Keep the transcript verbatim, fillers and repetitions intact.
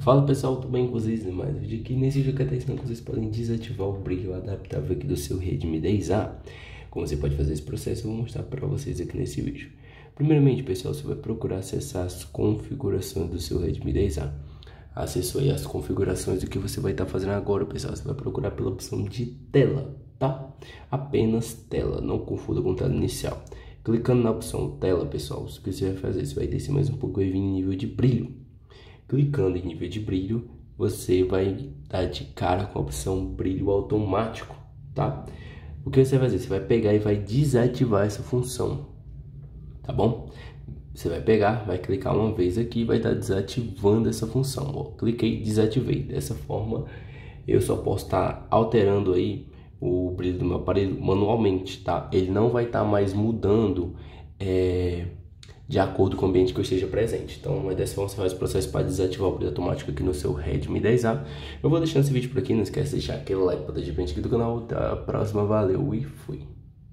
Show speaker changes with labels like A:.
A: Fala pessoal, tudo bem com vocês? Mais um vídeo aqui. Nesse vídeo eu quero ensinar que vocês podem desativar o brilho adaptável aqui do seu Redmi dez A. Como você pode fazer esse processo, eu vou mostrar para vocês aqui nesse vídeo. Primeiramente, pessoal, você vai procurar acessar as configurações do seu Redmi dez A. Acessou aí as configurações do que você vai estar fazendo agora, pessoal. Você vai procurar pela opção de tela, tá? Apenas tela, não confunda com tela inicial. Clicando na opção tela, pessoal, o que você vai fazer? Você vai descer mais um pouco e vir em nível de brilho. Clicando em nível de brilho, você vai dar de cara com a opção brilho automático, tá? O que você vai fazer? Você vai pegar e vai desativar essa função, tá bom? Você vai pegar, vai clicar uma vez aqui e vai estar desativando essa função. Ó, cliquei, desativei. Dessa forma, eu só posso estar alterando aí o brilho do meu aparelho manualmente, tá? Ele não vai estar mais mudando é, de acordo com o ambiente que eu esteja presente. Então, é dessa forma você faz o processo para desativar o brilho automático aqui no seu Redmi dez A. Eu vou deixando esse vídeo por aqui, não esquece de deixar aquele like para dar de frente aqui do canal. Até a próxima, valeu e fui!